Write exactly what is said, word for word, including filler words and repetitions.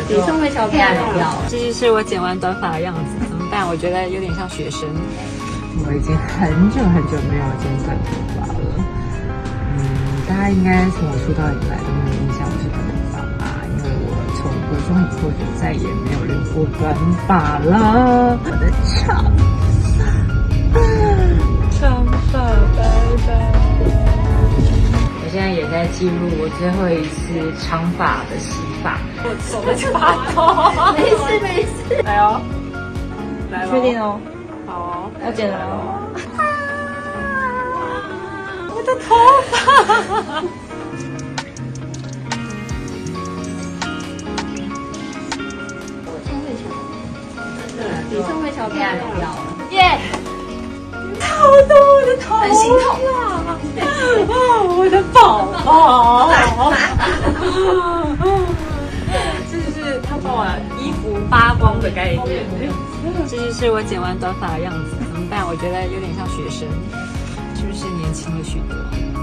你宋慧乔漂亮掉了。 这就是我剪完短发的样子，怎么办？我觉得有点像学生。 我已经很久很久没有剪短头发了。嗯，大家应该从我出道以来都没有印象我是短头发吧？因为我从国中以后就再也没有留过短发了。我的长发，长发拜拜。我现在也在记录我最后一次长发的洗发。 我手在发抖。 没事没事。 来哦，来哦。 确定哦？ 好哦， 要剪了哦。 我的头发。 宋慧乔，比宋慧乔漂亮掉了。 耶！好痛，我的头， 很心痛啊！我的宝宝。这就是他把我衣服扒光的概念。这就是我剪完短发的样子，怎么办？我觉得有点像学生，是不是年轻了许多？